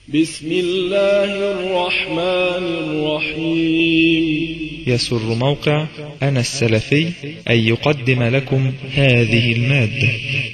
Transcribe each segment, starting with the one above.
بسم الله الرحمن الرحيم. يسر موقع أنا السلفي أن يقدم لكم هذه المادة.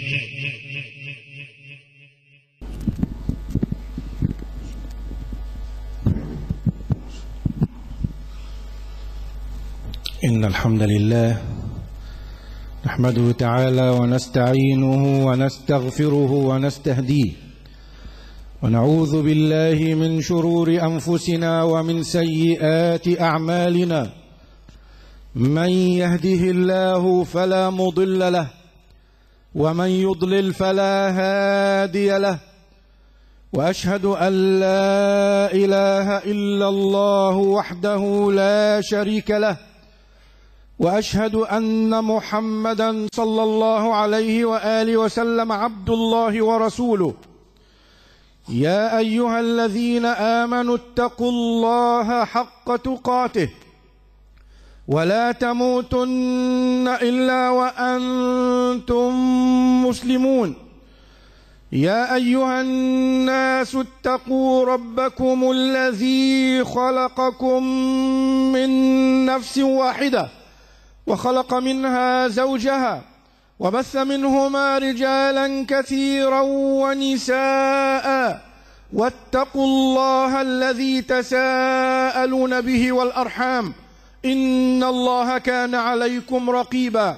إن الحمد لله نحمده تعالى ونستعينه ونستغفره ونستهديه، ونعوذ بالله من شرور أنفسنا ومن سيئات أعمالنا. من يهده الله فلا مضل له، ومن يضلل فلا هادي له، وأشهد أن لا إله إلا الله وحده لا شريك له، وأشهد أن محمدا صلى الله عليه وآله وسلم عبد الله ورسوله. يا أيها الذين آمنوا اتقوا الله حق تقاته ولا تموتن إلا وأنتم مسلمون. يا أيها الناس اتقوا ربكم الذي خلقكم من نفس واحدة وخلق منها زوجها وبث منهما رجالا كثيرا ونساء، واتقوا الله الذي تساءلون به والأرحام إن الله كان عليكم رقيبا.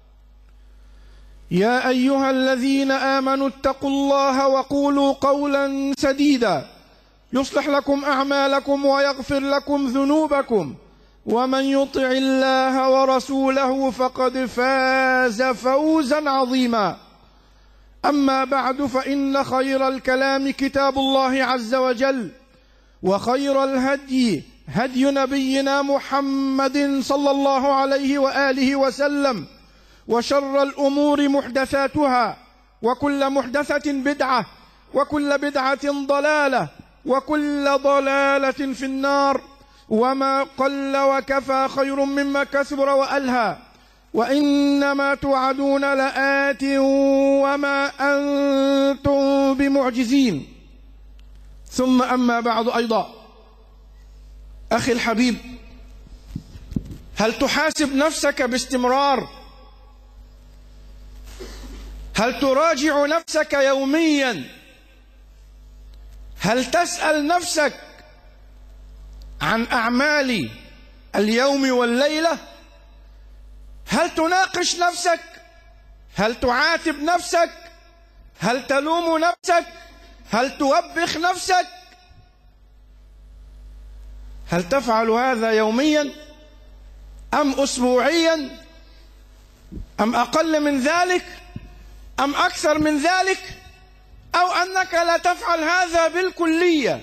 يا أيها الذين آمنوا اتقوا الله وقولوا قولا سديدا يصلح لكم أعمالكم ويغفر لكم ذنوبكم، ومن يطع الله ورسوله فقد فاز فوزا عظيما. أما بعد، فإن خير الكلام كتاب الله عز وجل، وخير الهدي هدي نبينا محمد صلى الله عليه وآله وسلم، وشر الأمور محدثاتها، وكل محدثة بدعة، وكل بدعة ضلالة، وكل ضلالة في النار. وما قل وكفى خير مما كثر وألهى، وإنما توعدون لآت وما أنتم بمعجزين. ثم أما بعد، أيضا أخي الحبيب، هل تحاسب نفسك باستمرار؟ هل تراجع نفسك يوميا؟ هل تسأل نفسك عن أعمال اليوم والليلة؟ هل تناقش نفسك؟ هل تعاتب نفسك؟ هل تلوم نفسك؟ هل توبخ نفسك؟ هل تفعل هذا يوميا أم أسبوعيا أم أقل من ذلك أم أكثر من ذلك، أو أنك لا تفعل هذا بالكلية؟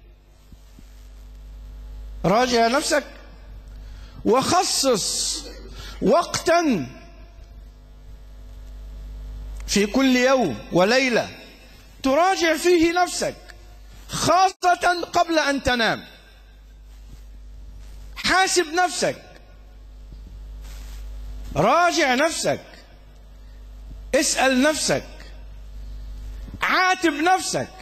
راجع نفسك وخصص وقتا في كل يوم وليلة تراجع فيه نفسك، خاصة قبل أن تنام. حاسب نفسك، راجع نفسك، اسأل نفسك، عاتب نفسك،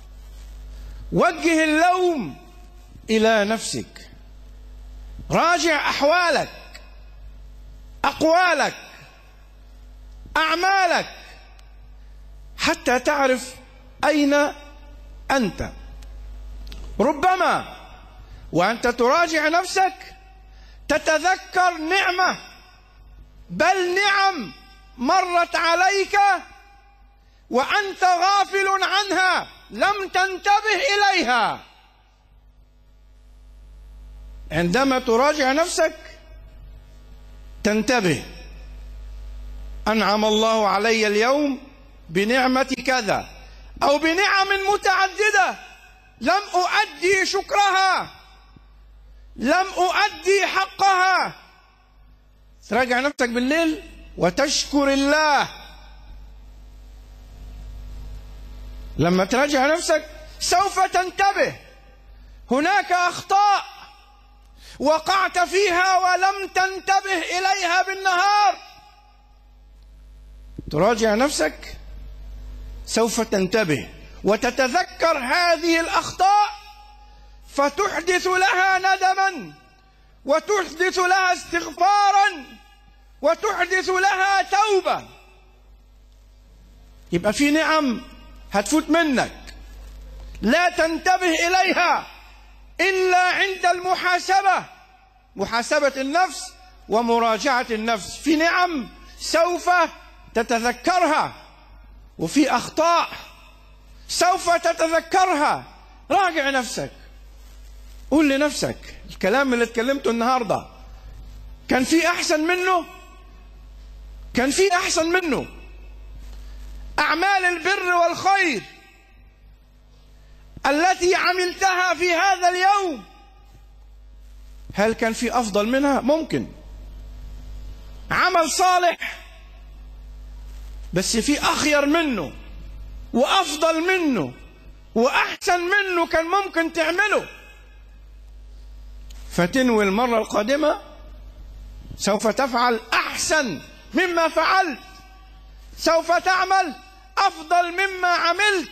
وجه اللوم إلى نفسك، راجع أحوالك، أقوالك، أعمالك، حتى تعرف أين أنت. ربما وأنت تراجع نفسك تتذكر نعمة، بل نعم مرت عليك وأنت غافل عنها، لم تنتبه إليها. عندما تراجع نفسك تنتبه، أنعم الله علي اليوم بنعمة كذا أو بنعم متعددة لم أؤدي شكرها، لم أؤدي حقها. تراجع نفسك بالليل وتشكر الله. لما تراجع نفسك سوف تنتبه هناك أخطاء وقعت فيها ولم تنتبه إليها بالنهار. تراجع نفسك سوف تنتبه وتتذكر هذه الأخطاء فتحدث لها ندما، وتحدث لها استغفارا، وتحدث لها توبة. يبقى في نعم هتفوت منك لا تنتبه إليها إلا عند المحاسبة، محاسبة النفس ومراجعة النفس. في نعم سوف تتذكرها، وفي أخطاء سوف تتذكرها. راجع نفسك، قول لنفسك الكلام اللي اتكلمته النهاردة كان في أحسن منه؟ كان في أحسن منه؟ أعمال البر والخير التي عملتها في هذا اليوم هل كان في أفضل منها؟ ممكن. عمل صالح بس في أخير منه وأفضل منه وأحسن منه كان ممكن تعمله. فتنوي المرة القادمة سوف تفعل أحسن مما فعلت، سوف تعمل أفضل مما عملت.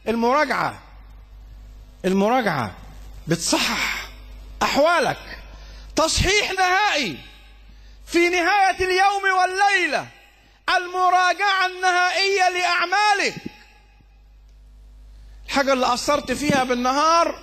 المراجعة بتصحح أحوالك تصحيح نهائي في نهاية اليوم والليلة. المراجعة النهائية لأعمالك. الحاجة اللي قصرت فيها بالنهار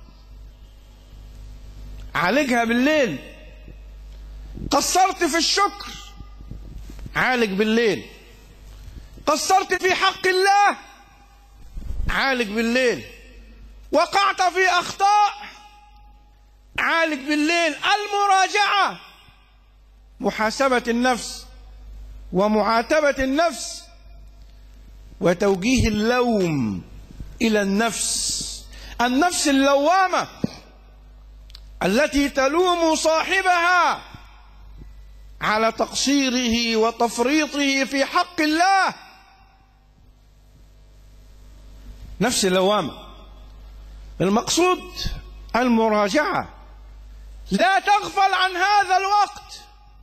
عالجها بالليل. قصرت في الشكر عالج بالليل. قصرت في حق الله عالج بالليل. وقعت في أخطاء عالج بالليل. المراجعة محاسبة النفس ومعاتبة النفس وتوجيه اللوم إلى النفس اللوامة التي تلوم صاحبها على تقصيره وتفريطه في حق الله. نفس اللوامة. المقصود المراجعة. لا تغفل عن هذا الوقت.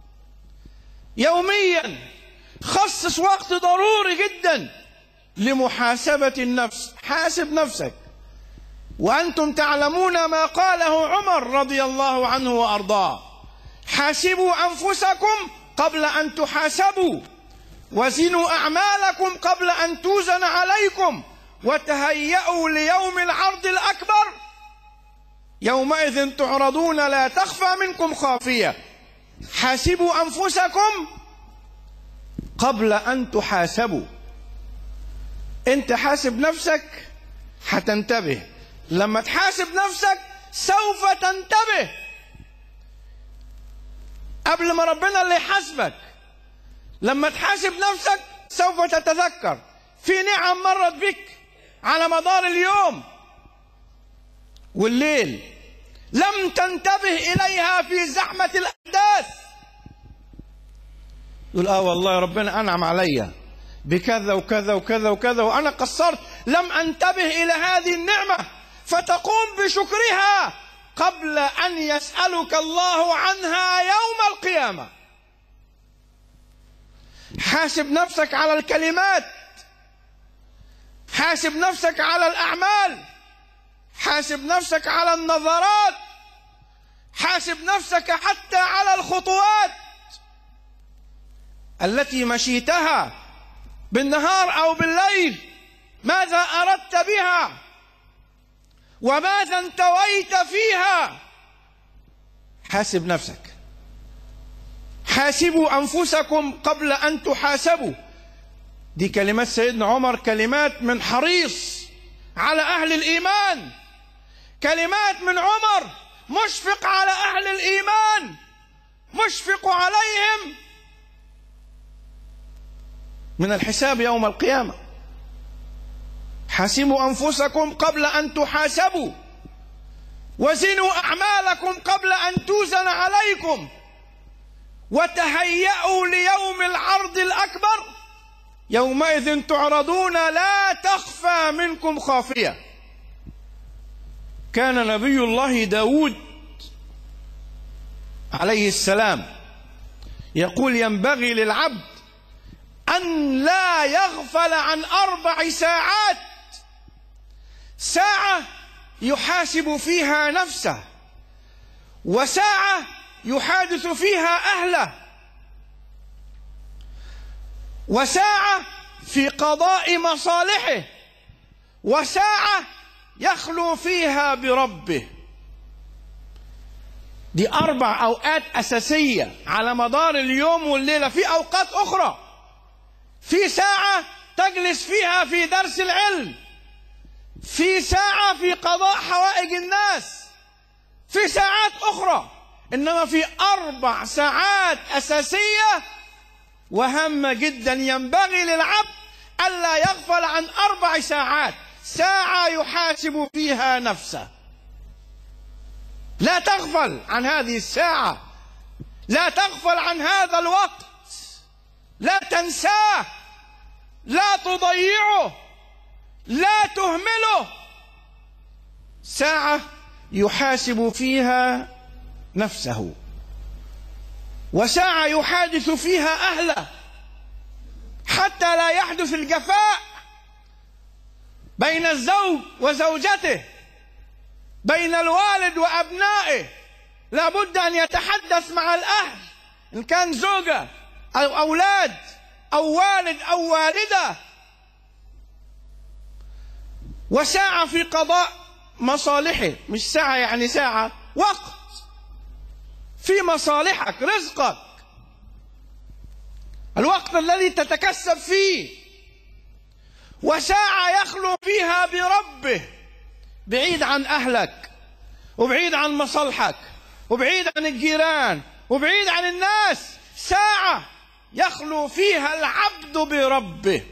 يوميا خصص وقت ضروري جدا لمحاسبة النفس. حاسب نفسك. وأنتم تعلمون ما قاله عمر رضي الله عنه وأرضاه: حاسبوا أنفسكم قبل أن تحاسبوا، وزنوا أعمالكم قبل أن توزن عليكم، وتهيئوا ليوم العرض الأكبر يومئذ تعرضون لا تخفى منكم خافية. حاسبوا أنفسكم قبل أن تحاسبوا. أنت حاسب نفسك هتنتبه. لما تحاسب نفسك سوف تنتبه قبل ما ربنا اللي يحاسبك. لما تحاسب نفسك سوف تتذكر في نعم مرت بك على مدار اليوم والليل لم تنتبه إليها في زحمة الأحداث. يقول والله ربنا أنعم عليا بكذا وكذا وكذا وكذا وأنا قصرت، لم أنتبه إلى هذه النعمة. فتقوم بشكرها قبل أن يسألك الله عنها يوم القيامة. حاسب نفسك على الكلمات، حاسب نفسك على الأعمال، حاسب نفسك على النظرات، حاسب نفسك حتى على الخطوات التي مشيتها بالنهار أو بالليل. ماذا أردت بها وماذا انتويت فيها؟ حاسب نفسك. حاسبوا أنفسكم قبل أن تحاسبوا. دي كلمات سيدنا عمر، كلمات من حريص على أهل الإيمان، كلمات من عمر مشفق على أهل الإيمان، مشفق عليهم من الحساب يوم القيامة. حاسبوا أنفسكم قبل أن تحاسبوا، وزنوا أعمالكم قبل أن توزن عليكم، وتهيئوا ليوم العرض الأكبر يومئذ تعرضون لا تخفى منكم خافية. كان نبي الله داود عليه السلام يقول: ينبغي للعبد أن لا يغفل عن 4 ساعات ساعة يحاسب فيها نفسه، وساعة يحادث فيها أهله، وساعة في قضاء مصالحه، وساعة يخلو فيها بربه. دي 4 أوقات أساسية على مدار اليوم والليلة. في أوقات أخرى، في ساعة تجلس فيها في درس العلم، في ساعة في قضاء حوائج الناس، في ساعات أخرى، إنما في 4 ساعات أساسية وهامة جدا ينبغي للعبد ألا يغفل عن 4 ساعات. ساعة يحاسب فيها نفسه، لا تغفل عن هذه الساعة، لا تغفل عن هذا الوقت، لا تنساه، لا تضيعه، لا تهمله. ساعة يحاسب فيها نفسه، وساعة يحادث فيها أهله حتى لا يحدث الجفاء بين الزوج وزوجته، بين الوالد وأبنائه. لا بد أن يتحدث مع الأهل، إن كان زوجة أو أولاد أو والد أو والدة. وساعة في قضاء مصالحه، مش ساعة يعني ساعة، وقت في مصالحك، رزقك، الوقت الذي تتكسب فيه. وساعة يخلو فيها بربه، بعيد عن أهلك، وبعيد عن مصالحك، وبعيد عن الجيران، وبعيد عن الناس. ساعة يخلو فيها العبد بربه.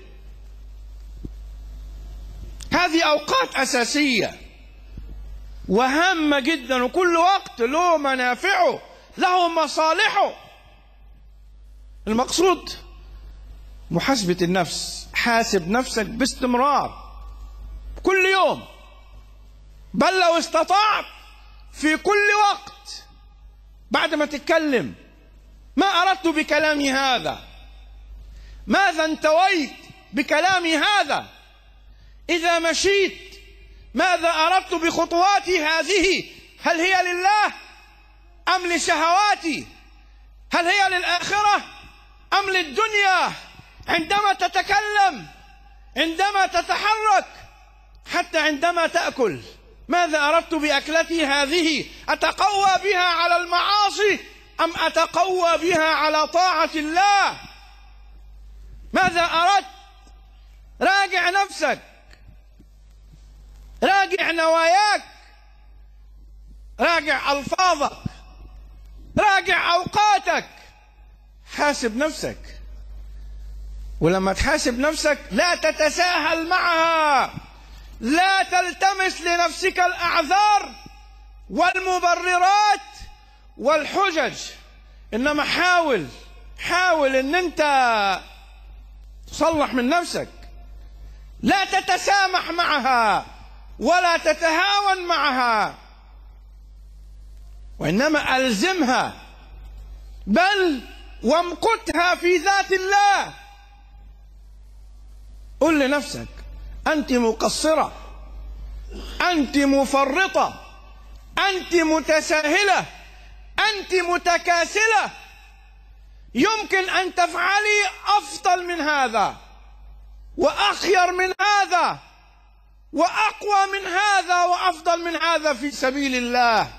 هذه أوقات أساسية وهامة جدا، وكل وقت له منافعه، له مصالحه. المقصود محاسبة النفس. حاسب نفسك باستمرار كل يوم، بل لو استطعت في كل وقت. بعد ما تتكلم، ما أردت بكلامي هذا؟ ماذا انتويت بكلامي هذا؟ إذا مشيت، ماذا أردت بخطواتي هذه؟ هل هي لله أم لشهواتي؟ هل هي للآخرة أم للدنيا؟ عندما تتكلم، عندما تتحرك، حتى عندما تأكل، ماذا أردت بأكلتي هذه؟ أتقوى بها على المعاصي أم أتقوى بها على طاعة الله؟ ماذا أردت؟ راجع نفسك، راجع نواياك، راجع ألفاظك، راجع أوقاتك، حاسب نفسك. ولما تحاسب نفسك لا تتساهل معها، لا تلتمس لنفسك الأعذار والمبررات والحجج، إنما حاول إن أنت تصلح من نفسك. لا تتسامح معها ولا تتهاون معها، وإنما ألزمها، بل وامقتها في ذات الله. قل لنفسك: أنت مقصرة، أنت مفرطة، أنت متساهلة، أنت متكاسلة، يمكن أن تفعلي أفضل من هذا، وأخير من هذا، وأقوى من هذا، وأفضل من هذا في سبيل الله.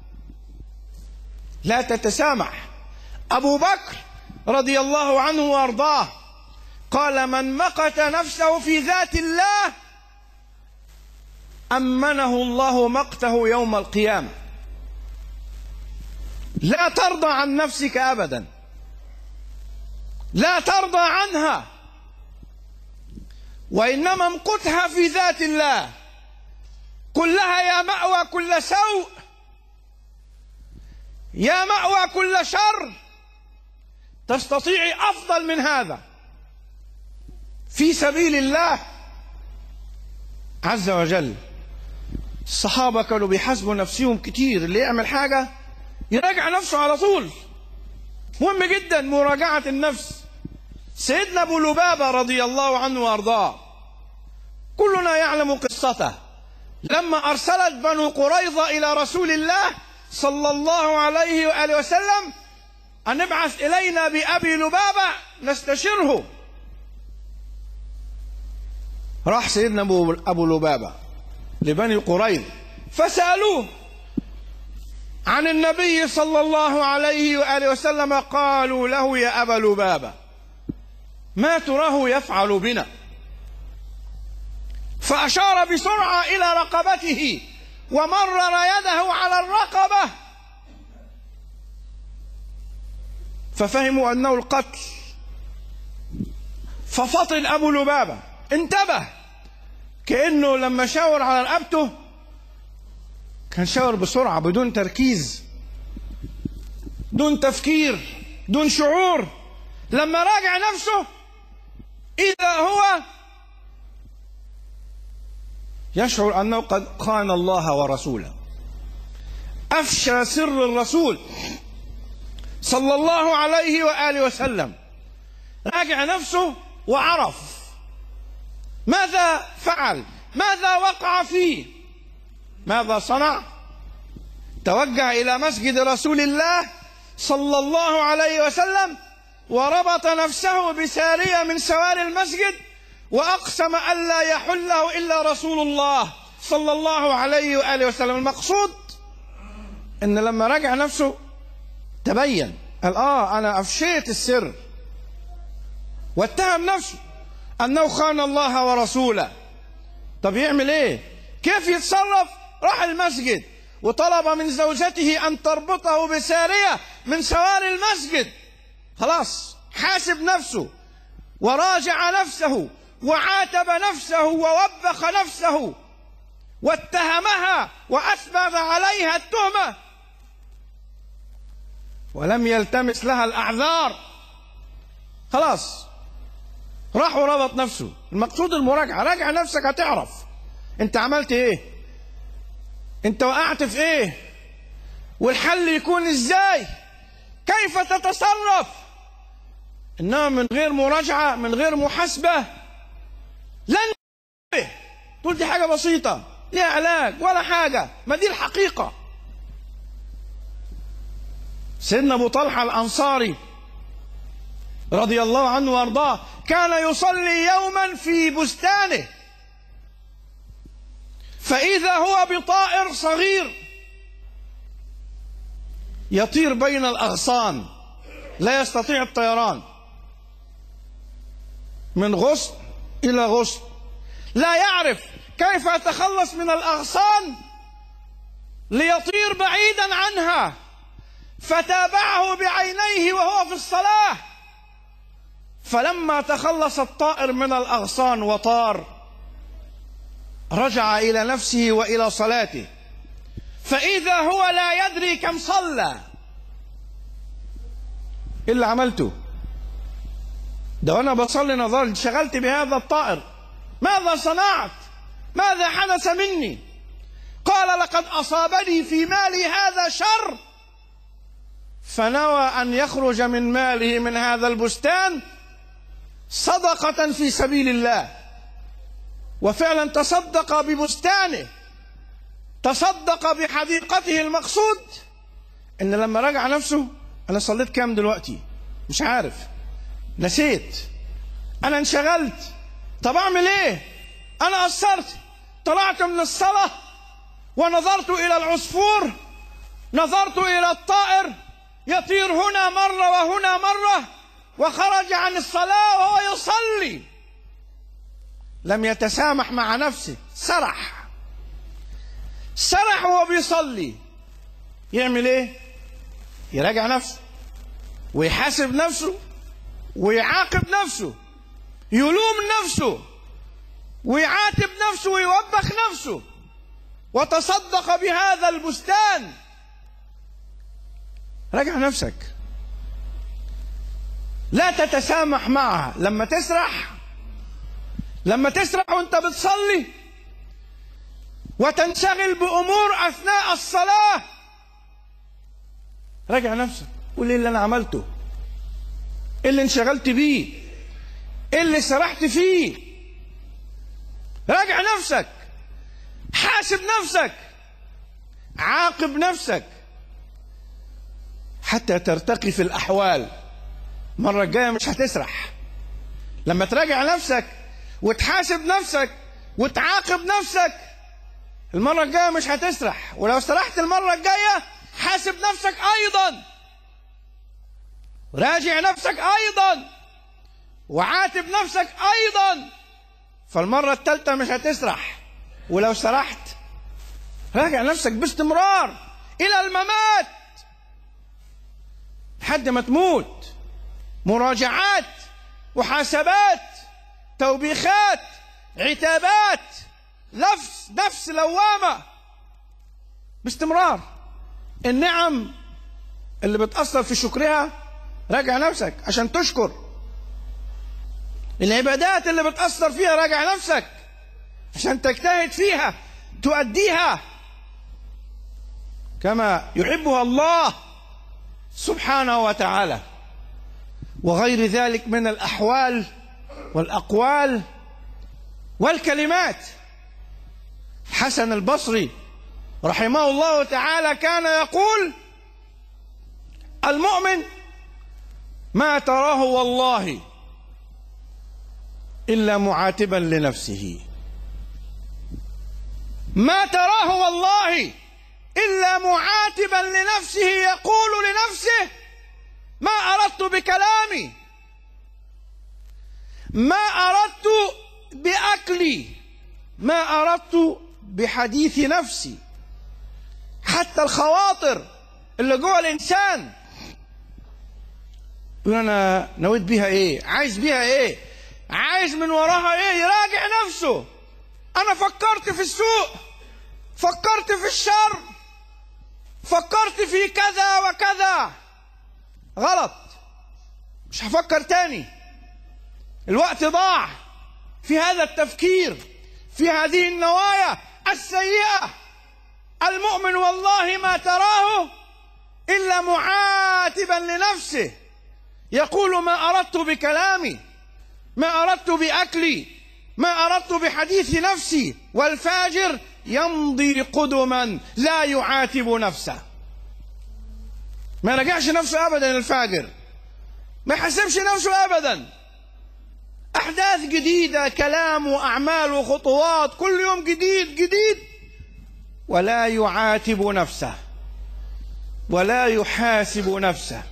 لا تتسامح. أبو بكر رضي الله عنه وأرضاه قال: من مقت نفسه في ذات الله أمنه الله مقته يوم القيامة. لا ترضى عن نفسك أبدا، لا ترضى عنها، وإنما امقتها في ذات الله. قل لها: يا مأوى كل سوء، يا مأوى كل شر، تستطيعي أفضل من هذا في سبيل الله عز وجل. الصحابة كانوا بيحاسبوا نفسهم كتير، اللي يعمل حاجة يراجع نفسه على طول. مهم جدا مراجعة النفس. سيدنا أبو لبابة رضي الله عنه وأرضاه كلنا يعلم قصته، لما أرسلت بنو قريظة إلى رسول الله صلى الله عليه وآله وسلم أن ابعث إلينا بأبي لبابة نستشره. راح سيدنا أبو لبابة لبني قريظة فسألوه عن النبي صلى الله عليه وآله وسلم، قالوا له: يا أبا لبابة، ما تراه يفعل بنا؟ فأشار بسرعة إلى رقبته ومرر يده على الرقبة، ففهموا أنه القتل. ففطن أبو لبابة، انتبه، كأنه لما شاور على رقبته كان شاور بسرعة بدون تركيز، دون تفكير، دون شعور. لما راجع نفسه إذا هو يشعر أنه قد خان الله ورسوله، أفشى سر الرسول صلى الله عليه وآله وسلم. راجع نفسه وعرف ماذا فعل، ماذا وقع فيه، ماذا صنع. توجه إلى مسجد رسول الله صلى الله عليه وسلم وربط نفسه بسارية من سواري المسجد وأقسم ألا يحله إلا رسول الله صلى الله عليه وآله وسلم. المقصود إن لما رجع نفسه تبين، قال: أنا أفشيت السر، واتهم نفسه أنه خان الله ورسوله. طب يعمل إيه؟ كيف يتصرف؟ راح المسجد وطلب من زوجته أن تربطه بسارية من سواري المسجد. خلاص، حاسب نفسه وراجع نفسه وعاتب نفسه ووبخ نفسه واتهمها وأثبت عليها التهمة ولم يلتمس لها الأعذار. خلاص، راح وربط نفسه. المقصود المراجعة. راجع نفسك هتعرف انت عملت ايه، انت وقعت في ايه، والحل يكون ازاي، كيف تتصرف. انما من غير مراجعة، من غير محاسبة، لن تقول دي حاجة بسيطة ليها علاج ولا حاجة، ما دي الحقيقة. سيدنا أبو طلحة الأنصاري رضي الله عنه وارضاه كان يصلي يوما في بستانه، فإذا هو بطائر صغير يطير بين الأغصان، لا يستطيع الطيران، من غصن إلى غصن، لا يعرف كيف يتخلص من الأغصان ليطير بعيدا عنها. فتابعه بعينيه وهو في الصلاة، فلما تخلص الطائر من الأغصان وطار رجع إلى نفسه وإلى صلاته، فإذا هو لا يدري كم صلى. إيه اللي عملته ده وأنا بصلي نظرت انشغلت بهذا الطائر، ماذا صنعت، ماذا حدث مني؟ قال: لقد أصابني في مالي هذا شر. فنوى أن يخرج من ماله من هذا البستان صدقة في سبيل الله، وفعلا تصدق ببستانه، تصدق بحديقته. المقصود إن لما رجع نفسه: أنا صليت كام دلوقتي؟ مش عارف، نسيت، أنا انشغلت، طب أعمل إيه؟ أنا قصرت، طلعت من الصلاة ونظرت إلى العصفور، نظرت إلى الطائر يطير هنا مرة وهنا مرة، وخرج عن الصلاة وهو يصلي. لم يتسامح مع نفسه، سرح وهو بيصلي. يعمل ايه؟ يراجع نفسه ويحاسب نفسه ويعاقب نفسه، يلوم نفسه ويعاتب نفسه ويوبخ نفسه، وتصدق بهذا البستان. راجع نفسك، لا تتسامح معها. لما تسرح وانت بتصلي وتنشغل بأمور أثناء الصلاة، راجع نفسك، قول ايه اللي انا عملته، ايه اللي انشغلت بيه، ايه اللي سرحت فيه. راجع نفسك، حاسب نفسك، عاقب نفسك حتى ترتقي في الأحوال. المرة الجاية مش هتسرح. لما تراجع نفسك وتحاسب نفسك وتعاقب نفسك، المرة الجاية مش هتسرح. ولو سرحت المرة الجاية حاسب نفسك أيضا، راجع نفسك أيضا، وعاتب نفسك أيضا. فالمرة الثالثة مش هتسرح. ولو سرحت راجع نفسك باستمرار إلى الممات لحد ما تموت. مراجعات، محاسبات، توبيخات، عتابات، نفس لوامة باستمرار. النعم اللي بتأثر في شكرها راجع نفسك عشان تشكر. العبادات اللي بتأثر فيها راجع نفسك عشان تجتهد فيها تؤديها كما يحبها الله سبحانه وتعالى. وغير ذلك من الأحوال والأقوال والكلمات. حسن البصري رحمه الله تعالى كان يقول: المؤمن ما تراه والله إلا معاتبا لنفسه، ما تراه والله إلا معاتبا لنفسه، يقول لنفسه: ما أردت بكلامي، ما أردت بأكلي، ما أردت بحديث نفسي. حتى الخواطر اللي جوه الإنسان يقول: أنا نويت بيها إيه، عايز بيها إيه، عايز من وراها إيه. يراجع نفسه. أنا فكرت في السوء، فكرت في الشر، فكرت في كذا وكذا، غلط، مش هفكر تاني. الوقت ضاع في هذا التفكير، في هذه النوايا السيئة. المؤمن والله ما تراه إلا معاتبا لنفسه، يقول: ما أردت بكلامي، ما أردت بأكلي، ما أردت بحديث نفسي. والفاجر يمضي قدما لا يعاتب نفسه. ما رجعش نفسه أبدا. الفاجر ما يحسبش نفسه أبدا. أحداث جديدة، كلام وأعمال وخطوات، كل يوم جديد جديد، ولا يعاتب نفسه ولا يحاسب نفسه.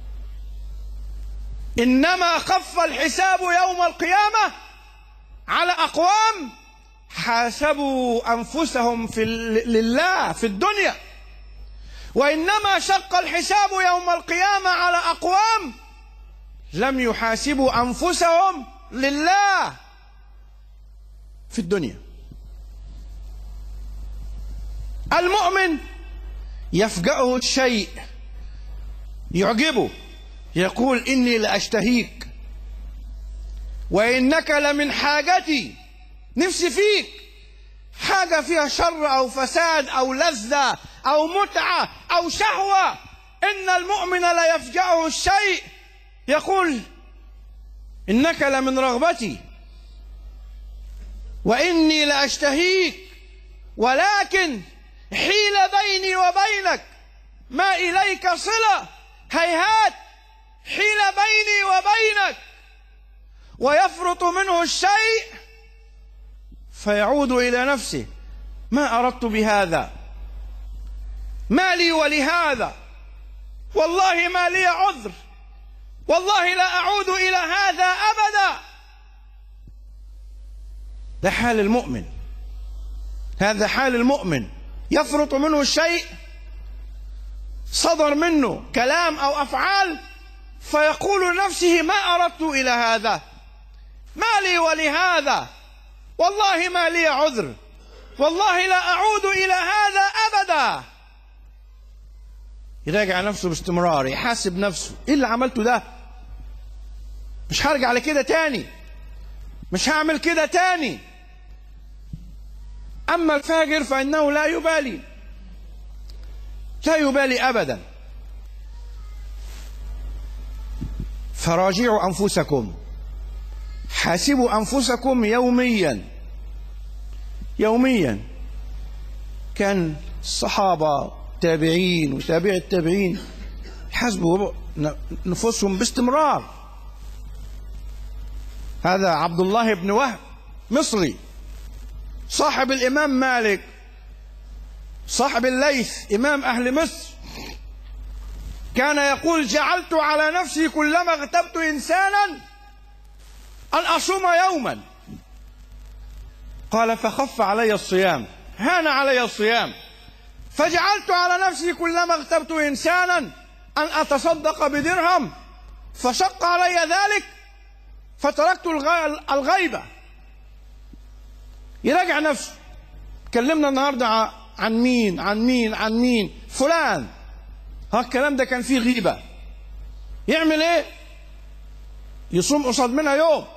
إنما خف الحساب يوم القيامة على أقوام حاسبوا أنفسهم لله في الدنيا، وإنما شق الحساب يوم القيامة على أقوام لم يحاسبوا أنفسهم لله في الدنيا. المؤمن يفجأه الشيء يعجبه، يقول: إني لأشتهيك وإنك لمن حاجتي، نفسي فيك. حاجة فيها شر أو فساد أو لذة أو متعة أو شهوة، إن المؤمن لا يفجأه الشيء يقول: إنك لمن رغبتي وإني لأشتهيك، ولكن حيل بيني وبينك ما إليك صلة، هيهات، حيل بيني وبينك. ويفرط منه الشيء فيعود إلى نفسه: ما أردت بهذا، ما لي ولهذا، والله ما لي عذر، والله لا أعود إلى هذا أبدا. ده حال المؤمن، هذا حال المؤمن. يفرط منه الشيء، صدر منه كلام أو أفعال، فيقول لنفسه: ما أردت إلى هذا، ما لي ولهذا، والله ما لي عذر، والله لا أعود إلى هذا أبدا. يراجع نفسه باستمرار، يحاسب نفسه: إيه اللي عملته ده؟ مش هرجع لكده تاني، مش هعمل كده تاني. أما الفاجر فإنه لا يبالي، لا يبالي أبدا. فراجعوا أنفسكم، حاسبوا أنفسكم يوميا يوميا. كان الصحابة التابعين وتابع التابعين حسبوا نفوسهم باستمرار. هذا عبد الله بن وهب مصري صاحب الإمام مالك صاحب الليث إمام أهل مصر، كان يقول: جعلت على نفسي كلما اغتبت إنسانا أن أصوم يوما. قال: فخف علي الصيام، هان علي الصيام، فجعلت على نفسي كلما اغتبت إنسانا أن أتصدق بدرهم، فشق علي ذلك فتركت الغيبة. يراجع نفسه. كلمنا النهاردة عن مين عن مين عن مين؟ فلان. ها الكلام ده كان فيه غيبة. يعمل ايه؟ يصوم قصاد منها يوم.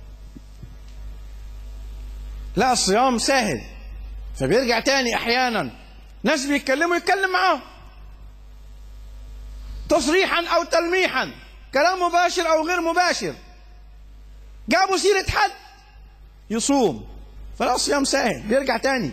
لا، الصيام سهل، فبيرجع تاني. احيانا ناس بيتكلموا يتكلم معاهم تصريحا او تلميحا، كلام مباشر او غير مباشر، جابوا سيرة حد يصوم، فلا، الصيام سهل، بيرجع تاني.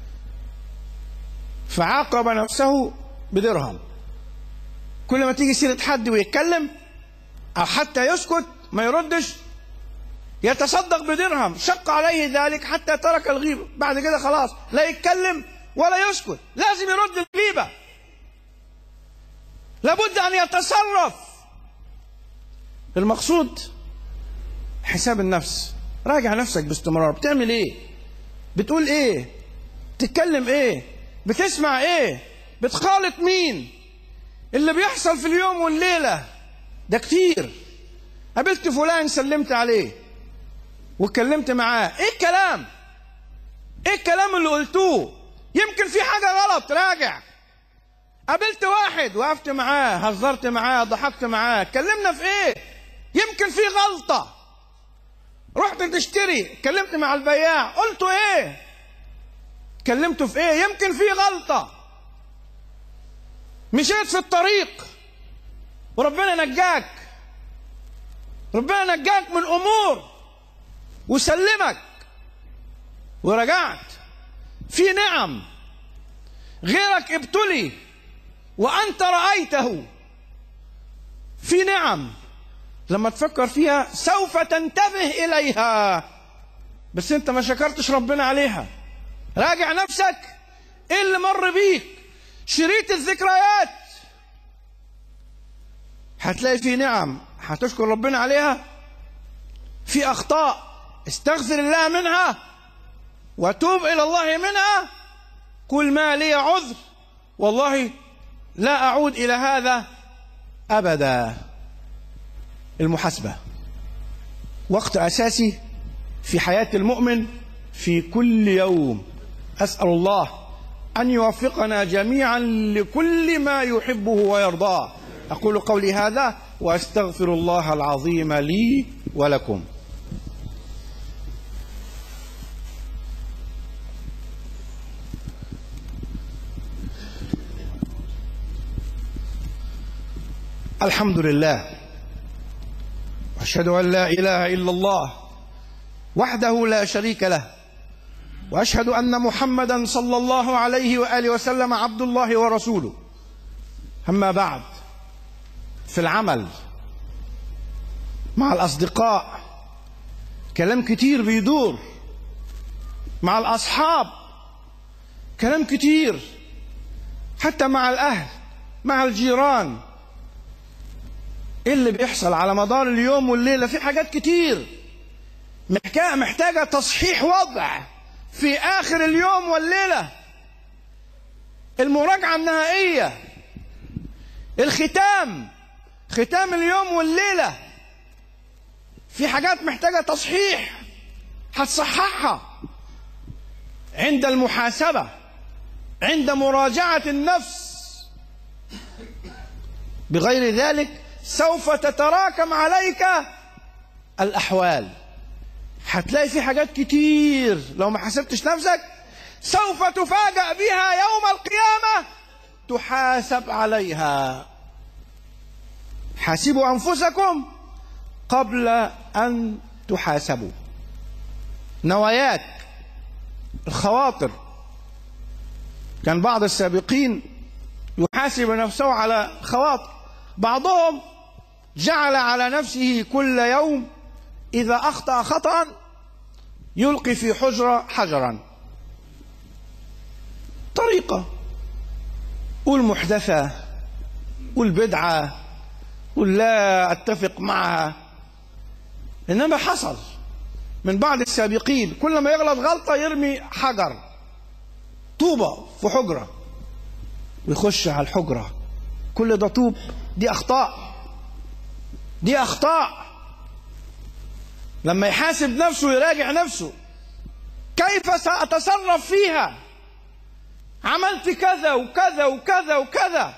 فعاقب نفسه بدرهم. كل ما تيجي سيرة حد ويتكلم او حتى يسكت ما يردش يتصدق بدرهم، شق عليه ذلك حتى ترك الغيبة. بعد كده خلاص لا يتكلم ولا يسكت، لازم يرد الغيبة، لابد أن يتصرف. المقصود حساب النفس. راجع نفسك باستمرار. بتعمل ايه؟ بتقول ايه؟ بتتكلم ايه؟ بتسمع ايه؟ بتخالط مين؟ اللي بيحصل في اليوم والليلة ده كتير. قابلت فلان سلمت عليه واتكلمت معاه، ايه الكلام؟ ايه الكلام اللي قلتوه؟ يمكن في حاجة غلط، راجع. قابلت واحد وقفت معاه، هزرت معاه، ضحكت معاه، اتكلمنا في ايه؟ يمكن في غلطة. رحت تشتري، اتكلمت مع البياع، قلتوا ايه؟ اتكلمتوا في ايه؟ يمكن في غلطة. مشيت في الطريق وربنا نجاك، ربنا نجاك من امور وسلمك ورجعت. في نعم غيرك ابتلي وأنت رأيته. في نعم لما تفكر فيها سوف تنتبه إليها، بس أنت ما شكرتش ربنا عليها. راجع نفسك، إيه اللي مر بيك؟ شريط الذكريات، هتلاقي في نعم هتشكر ربنا عليها، في أخطاء استغفر الله منها وتوب إلى الله منها. قل ما لي عذر والله لا أعود إلى هذا أبدا. المحاسبة وقت أساسي في حياة المؤمن في كل يوم. أسأل الله أن يوفقنا جميعا لكل ما يحبه ويرضاه. أقول قولي هذا وأستغفر الله العظيم لي ولكم. الحمد لله، وأشهد أن لا إله إلا الله وحده لا شريك له، وأشهد أن محمدا صلى الله عليه وآله وسلم عبد الله ورسوله. أما بعد، في العمل مع الأصدقاء كلام كتير بيدور، مع الأصحاب كلام كتير، حتى مع الأهل مع الجيران. إيه اللي بيحصل على مدار اليوم والليلة؟ في حاجات كتير محتاجة تصحيح وضع في آخر اليوم والليلة، المراجعة النهائية، ختام اليوم والليلة. في حاجات محتاجة تصحيح، هتصححها عند المحاسبة، عند مراجعة النفس. بغير ذلك سوف تتراكم عليك الأحوال. هتلاقي في حاجات كتير لو ما حسبتش نفسك سوف تفاجأ بها يوم القيامة تحاسب عليها. حاسبوا أنفسكم قبل أن تحاسبوا. نواياك، الخواطر، كان بعض السابقين يحاسب نفسه على خواطر، بعضهم جعل على نفسه كل يوم إذا أخطأ خطأ يلقي في حجرة حجرا. طريقة، قول محدثة، قول بدعة، قول لا أتفق معها. إنما حصل من بعض السابقين كل ما يغلط غلطة يرمي حجر، طوبة في حجرة، ويخش على الحجرة. كل ده طوب، دي أخطاء، دي أخطاء. لما يحاسب نفسه يراجع نفسه، كيف سأتصرف فيها؟ عملت كذا وكذا وكذا وكذا.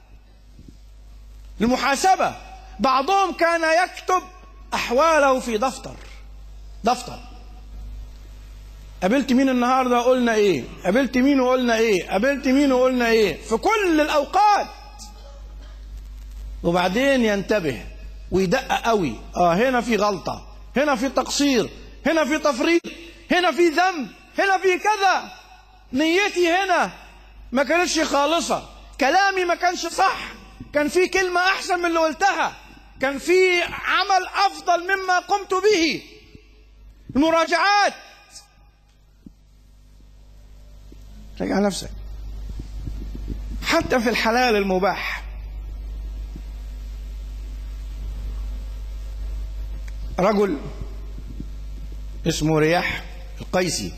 المحاسبة. بعضهم كان يكتب أحواله في دفتر. قابلت مين النهارده قلنا ايه، قابلت مين وقلنا ايه، قابلت مين وقلنا ايه، في كل الأوقات. وبعدين ينتبه ويدقق قوي، هنا في غلطة، هنا في تقصير، هنا في تفريط، هنا في ذنب، هنا في كذا. نيتي هنا ما كانتش خالصة، كلامي ما كانش صح، كان في كلمة أحسن من اللي قلتها، كان في عمل أفضل مما قمت به. المراجعات. راجع نفسك حتى في الحلال المباح. رجل اسمه رياح القيسي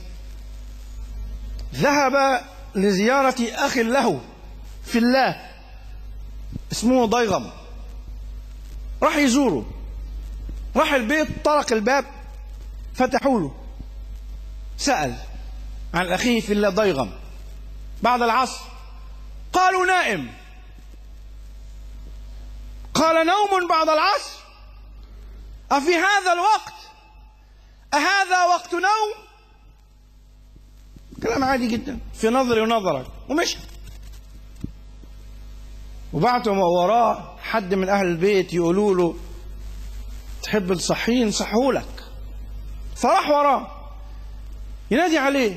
ذهب لزيارة أخ له في الله اسمه ضيغم، راح يزوره، راح البيت، طرق الباب، فتحوا له، سأل عن أخيه في الله ضيغم. بعد العصر قالوا نائم. قال نوم بعد العصر؟ أفي هذا الوقت؟ أهذا وقت نوم؟ كلام عادي جدا في نظري ونظرك، ومشي. وبعتوا وراه حد من أهل البيت يقولوا له تحب تصحيه نصحهولك. فراح وراه ينادي عليه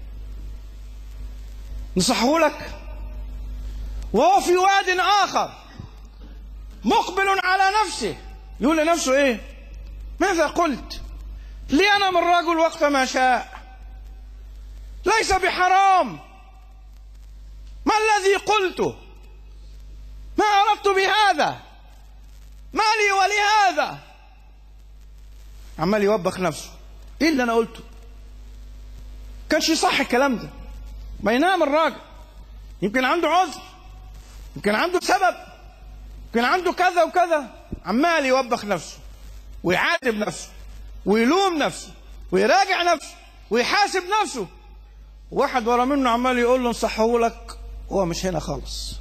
نصحهولك، وهو في واد آخر مقبل على نفسه يقول لنفسه ايه؟ ماذا قلت؟ لينام الرجل وقت ما شاء، ليس بحرام. ما الذي قلته؟ ما أردت بهذا، ما لي ولهذا. عمال يوبخ نفسه، ايه اللي انا قلته؟ كانش صح الكلام ده. ما ينام الراجل، يمكن عنده عذر، يمكن عنده سبب، يمكن عنده كذا وكذا. عمال يوبخ نفسه ويعاتب نفسه ويلوم نفسه ويراجع نفسه ويحاسب نفسه. واحد ورا منه عمال يقول له نصحهولك، هو مش هنا خالص.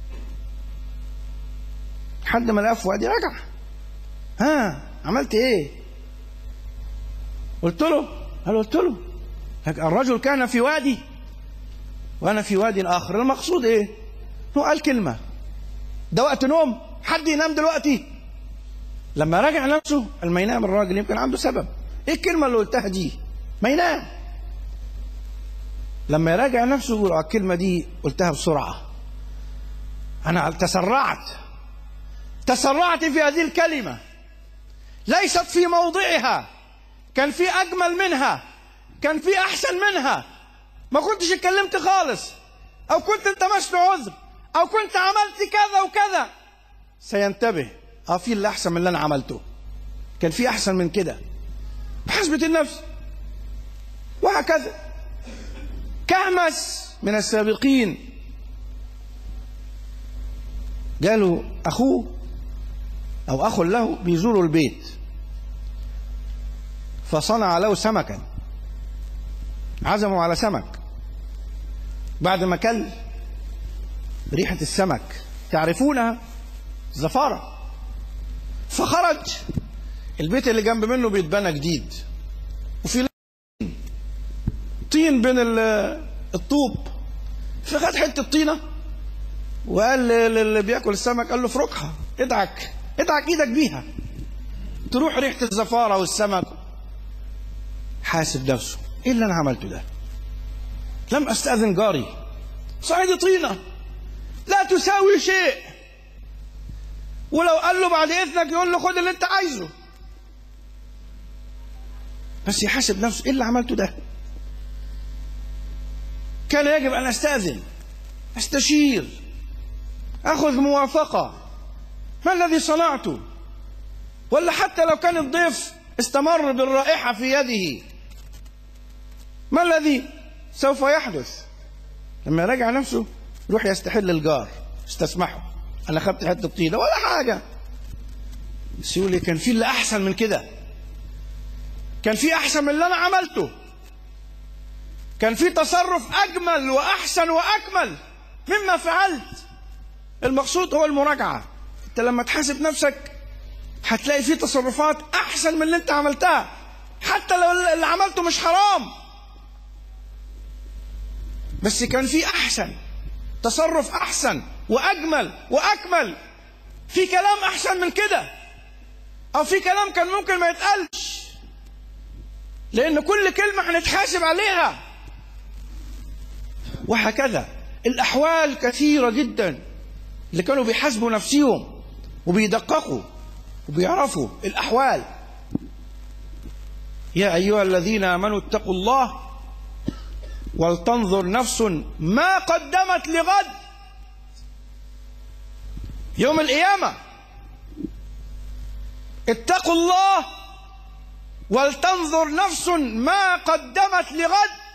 لحد ما لقى في وادي رجع، عملت ايه؟ قلت له الرجل كان في وادي وانا في وادي اخر. المقصود ايه؟ هو قال كلمه، ده وقت نوم، حد ينام دلوقتي؟ لما راجع نفسه قال ما ينام الراجل، يمكن عنده سبب. ايه الكلمه اللي قلتها دي؟ ما ينام. لما يراجع نفسه يقول الكلمه دي قلتها بسرعه، انا تسرعت في هذه الكلمه، ليست في موضعها، كان في اجمل منها، كان في احسن منها، ما كنتش اتكلمت خالص، او كنت التمست عذر، او كنت عملت كذا وكذا. سينتبه في اللي احسن من اللي انا عملته، كان في احسن من كده، بحسبة النفس. وهكذا. كهمس من السابقين قالوا اخوه او اخ له بيزوروا البيت، فصنع له سمكا، عزموا على سمك. بعد ما كل ريحة السمك تعرفونها، زفارة. فخرج، البيت اللي جنب منه بيتبنى جديد، وفي طين بين الطوب، فخد حتة طينة وقال للي بياكل السمك، قال له افركها، ادعك ايدك بيها تروح ريحة الزفارة والسمك. حاسب نفسه، ايه اللي انا عملته ده؟ لم استأذن جاري، صعيدي طينة لا تساوي شيء، ولو قال له بعد إذنك يقول له خد اللي أنت عايزه، بس يحاسب نفسه إيه اللي عملته ده؟ كان يجب أن أستأذن، أستشير، أخذ موافقة، ما الذي صنعته؟ ولا حتى لو كان الضيف استمر بالرائحة في يده، ما الذي سوف يحدث؟ لما يراجع نفسه يروح يستحل الجار، استسمحه، أنا أخذت حتة طينة ولا حاجة، بس يقول لي كان في اللي أحسن من كده، كان في أحسن من اللي أنا عملته، كان في تصرف أجمل وأحسن وأكمل مما فعلت. المقصود هو المراجعة. أنت لما تحاسب نفسك هتلاقي في تصرفات أحسن من اللي أنت عملتها، حتى لو اللي عملته مش حرام، بس كان في أحسن، تصرف أحسن وأجمل وأكمل، في كلام أحسن من كده، أو في كلام كان ممكن ما يتقالش، لأن كل كلمة هنتحاسب عليها. وهكذا الأحوال كثيرة جدا اللي كانوا بيحاسبوا نفسهم وبيدققوا وبيعرفوا الأحوال. يا أيها الذين آمنوا اتقوا الله ولتنظر نفس ما قدمت لغد. يوم القيامة اتقوا الله ولتنظر نفس ما قدمت لغد.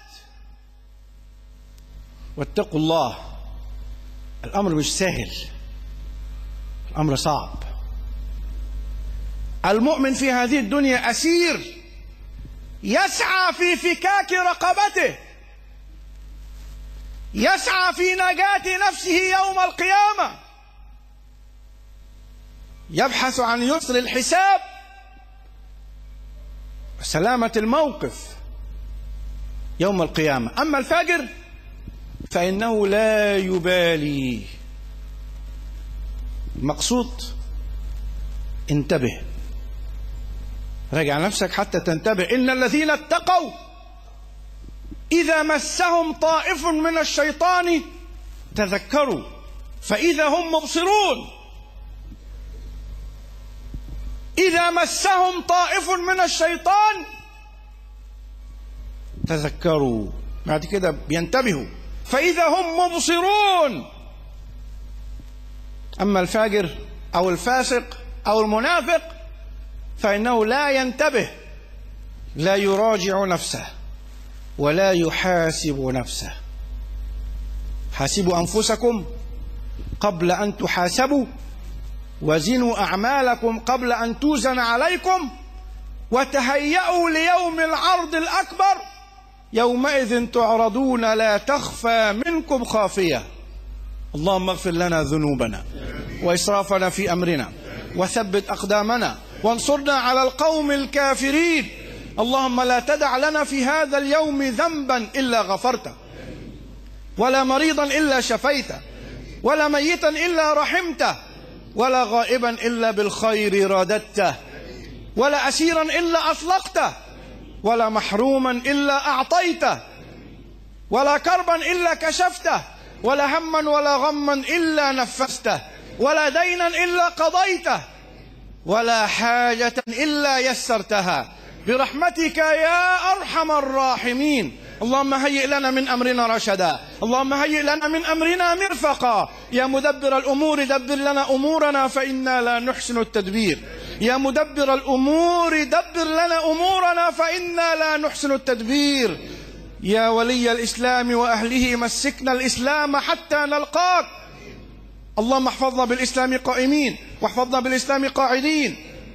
واتقوا الله، الأمر مش سهل، الأمر صعب. المؤمن في هذه الدنيا أسير يسعى في فكاك رقبته، يسعى في نجاة نفسه يوم القيامة، يبحث عن يسر الحساب وسلامة الموقف يوم القيامة. أما الفاجر فإنه لا يبالي. المقصود انتبه، راجع نفسك حتى تنتبه. إن الذين اتقوا إذا مسهم طائف من الشيطان تذكروا فإذا هم مبصرون. إذا مسهم طائف من الشيطان تذكروا، بعد كده بينتبهوا، فإذا هم مبصرون. أما الفاجر أو الفاسق أو المنافق فإنه لا ينتبه، لا يراجع نفسه ولا يحاسب نفسه. حاسبوا أنفسكم قبل أن تحاسبوا، وزنوا أعمالكم قبل أن توزن عليكم، وتهيئوا ليوم العرض الأكبر يومئذ تعرضون لا تخفى منكم خافية. اللهم اغفر لنا ذنوبنا وإسرافنا في أمرنا وثبت أقدامنا وانصرنا على القوم الكافرين. اللهم لا تدع لنا في هذا اليوم ذنبا إلا غفرته، ولا مريضا إلا شفيته، ولا ميتا إلا رحمته، ولا غائبا إلا بالخير رددته، ولا أسيرا إلا أطلقته، ولا محروما إلا أعطيته، ولا كربا إلا كشفته، ولا هما ولا غما إلا نفسته، ولا دينا إلا قضيته، ولا حاجة إلا يسرتها برحمتك يا أرحم الراحمين. اللهم هيئ لنا من أمرنا رشدا، اللهم هيئ لنا من أمرنا مرفقا. يا مدبر الأمور دبر لنا أمورنا فإنا لا نحسن التدبير. يا مدبر الأمور دبر لنا أمورنا فإنا لا نحسن التدبير. يا ولي الإسلام وأهله مسكنا الإسلام حتى نلقاك. اللهم احفظنا بالإسلام قائمين، واحفظنا بالإسلام قاعدين،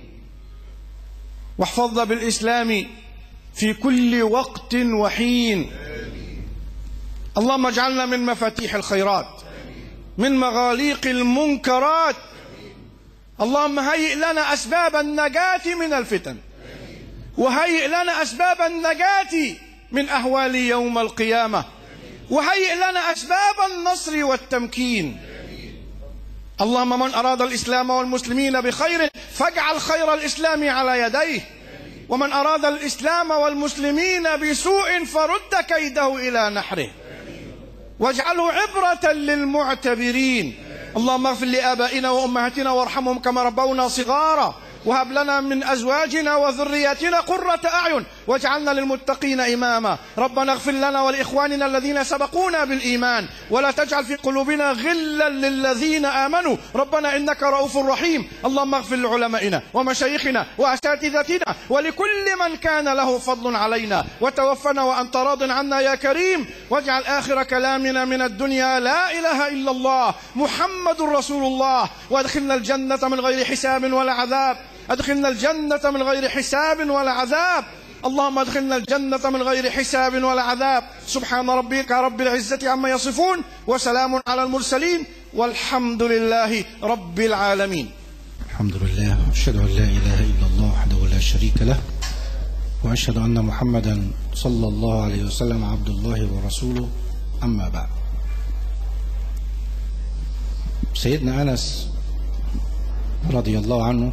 واحفظنا بالإسلام في كل وقت وحين. اللهم اجعلنا من مفاتيح الخيرات، من مغاليق المنكرات. اللهم هيئ لنا أسباب النجاة من الفتن، وهيئ لنا أسباب النجاة من أهوال يوم القيامة، وهيئ لنا أسباب النصر والتمكين. اللهم من أراد الإسلام والمسلمين بخير فاجعل خير الإسلام على يديه، ومن أراد الإسلام والمسلمين بسوء فرد كيده إلى نحره. واجعله عبرة للمعتبرين. اللهم اغفر لآبائنا وأمهاتنا وارحمهم كما ربونا صغارا، وهب لنا من أزواجنا وذرياتنا قرة أعين واجعلنا للمتقين إماما. ربنا اغفر لنا ولإخواننا الذين سبقونا بالإيمان ولا تجعل في قلوبنا غلا للذين آمنوا ربنا إنك رؤوف رحيم. اللهم اغفر لعلمائنا ومشايخنا وأساتذتنا ولكل من كان له فضل علينا، وتوفنا وأنت راض عنا يا كريم، واجعل آخر كلامنا من الدنيا لا إله إلا الله محمد رسول الله، وادخلنا الجنة من غير حساب ولا عذاب. أدخلنا الجنة من غير حساب ولا عذاب. اللهم ادخلنا الجنة من غير حساب ولا عذاب. سبحان ربك رب العزة عما يصفون وسلام على المرسلين والحمد لله رب العالمين. الحمد لله، أشهد أن لا إله إلا الله وحده لا شريك له، وأشهد أن محمدا صلى الله عليه وسلم عبد الله ورسوله. أما بعد، سيدنا أنس رضي الله عنه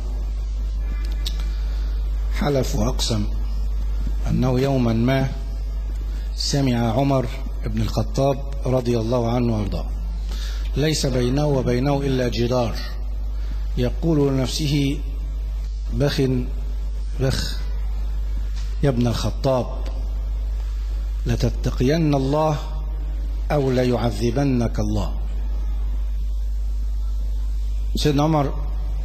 حلف وأقسم أنه يوما ما سمع عمر بن الخطاب رضي الله عنه وارضاه ليس بينه وبينه إلا جدار، يقول لنفسه بخ بخ يا ابن الخطاب، لتتقين الله أو ليعذبنك الله. سيدنا عمر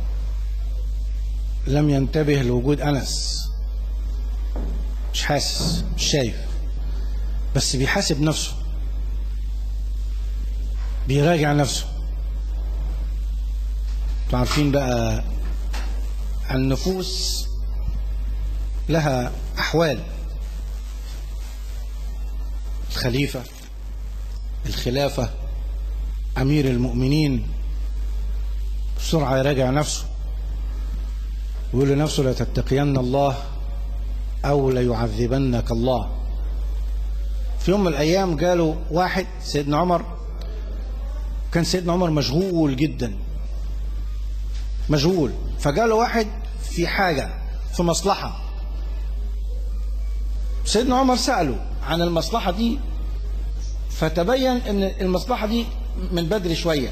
لم ينتبه لوجود أنس، مش حاسس، مش شايف، بس بيحاسب نفسه، بيراجع نفسه. انتوا عارفين بقى النفوس لها أحوال، الخليفة، الخلافة، أمير المؤمنين، بسرعة يراجع نفسه ويقول لنفسه لا تتقين الله أو ليعذبنك الله. في يوم من الأيام قالوا واحد سيدنا عمر، كان سيدنا عمر مشغول جدا، مشغول، فقالوا واحد في حاجة، في مصلحة. سيدنا عمر سأله عن المصلحة دي، فتبين ان المصلحة دي من بدري شوية،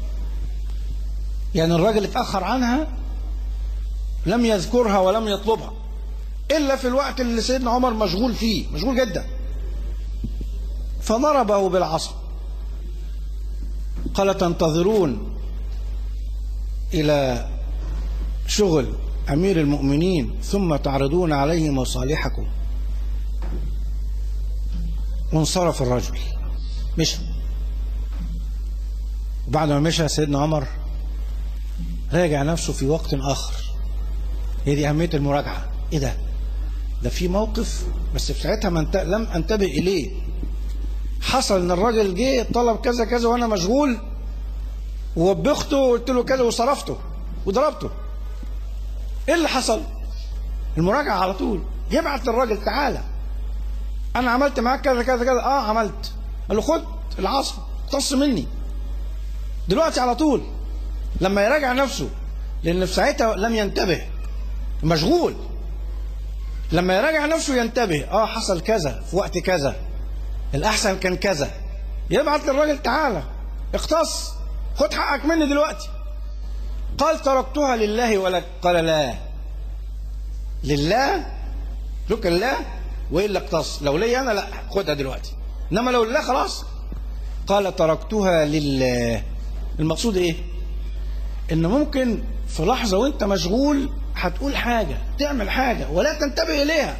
يعني الراجل اتأخر عنها، لم يذكرها ولم يطلبها إلا في الوقت اللي سيدنا عمر مشغول فيه، مشغول جدا، فضربه بالعصا. قال تنتظرون إلى شغل أمير المؤمنين ثم تعرضون عليه مصالحكم. وانصرف الرجل، مشى. وبعد ما مشى سيدنا عمر راجع نفسه في وقت آخر. هي دي أهمية المراجعة. إيه ده في موقف بس في ساعتها لم أنتبه إليه. حصل إن الراجل جه طلب كذا كذا وأنا مشغول، ووبخته وقلت له كذا وصرفته وضربته. إيه اللي حصل؟ المراجعة على طول. يبعت للراجل تعالى أنا عملت معاك كذا كذا كذا. عملت. قال له خد العصا اقتص مني دلوقتي على طول. لما يراجع نفسه، لأن في ساعتها لم ينتبه، مشغول. لما يراجع نفسه ينتبه، حصل كذا في وقت كذا، الأحسن كان كذا. يبعت للراجل تعالى اقتص، خد حقك مني دلوقتي. قال تركتها لله ولك. قال لا، لله لك الله وإلا اقتص. لو لي أنا لا، خدها دلوقتي، إنما لو لله خلاص. قال تركتها لله. المقصود إيه؟ إن ممكن في لحظة وإنت مشغول هتقول حاجة، تعمل حاجة ولا تنتبه إليها،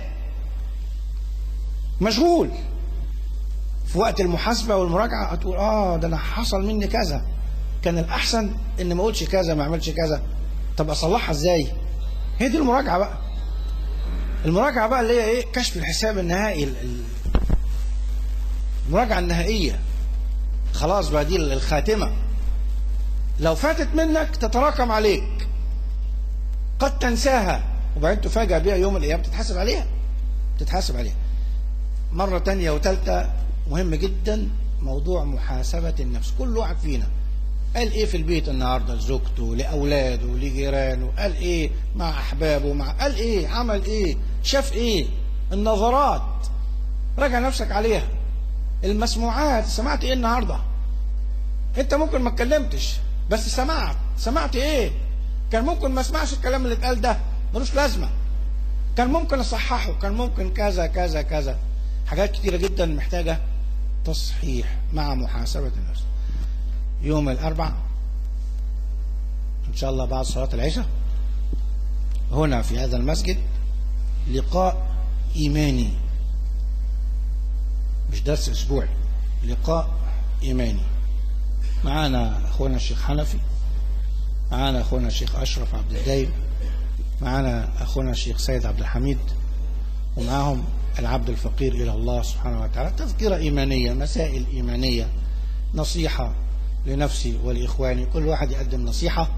مشغول. في وقت المحاسبة والمراجعة هتقول ده أنا حصل مني كذا، كان الأحسن إن ما أقولش كذا، ما أعملش كذا. طب أصلحها إزاي؟ هي دي المراجعة بقى. المراجعة بقى اللي هي إيه؟ كشف الحساب النهائي، المراجعة النهائية. خلاص بقى دي الخاتمة. لو فاتت منك تتراكم عليك، قد تنساها وبعدين تفاجأ بها يوم القيامة، تتحاسب عليها، تتحاسب عليها. مرة تانية وثالثة. مهم جدا موضوع محاسبة النفس. كل واحد فينا قال ايه في البيت النهارده لزوجته، لاولاده، لجيرانه، قال ايه مع احبابه، قال ايه، عمل ايه، شاف ايه، النظرات. راجع نفسك عليها. المسموعات. سمعت ايه النهارده؟ انت ممكن ما اتكلمتش بس سمعت ايه؟ كان ممكن ما اسمعش الكلام اللي اتقال ده، ملوش لازمه، كان ممكن اصححه، كان ممكن كذا كذا كذا. حاجات كتيره جدا محتاجه تصحيح مع محاسبه النفس. يوم الاربعاء ان شاء الله بعد صلاه العشاء هنا في هذا المسجد لقاء ايماني، مش درس اسبوعي، لقاء ايماني. معانا اخونا الشيخ حنفي، معانا اخونا الشيخ اشرف عبد الدايم، معانا اخونا الشيخ سيد عبد الحميد، ومعاهم العبد الفقير الى الله سبحانه وتعالى. تذكرة ايمانية، مسائل ايمانية، نصيحة لنفسي ولاخواني، كل واحد يقدم نصيحة.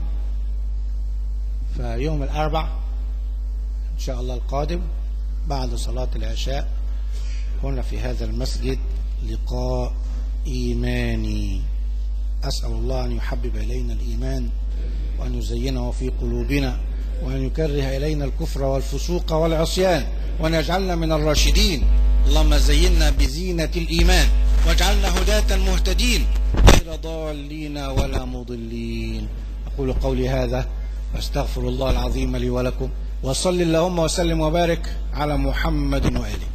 فيوم الاربع ان شاء الله القادم بعد صلاة العشاء هنا في هذا المسجد لقاء ايماني. اسأل الله ان يحبب الينا الايمان وان يزينه في قلوبنا وأن يكره إلينا الكفر والفسوق والعصيان وأن يجعلنا من الراشدين. اللهم زينا بزينة الإيمان واجعلنا هداة مهتدين غير ضالين ولا مضلين. أقول قولي هذا واستغفر الله العظيم لي ولكم، وصل اللهم وسلم وبارك على محمد وآله.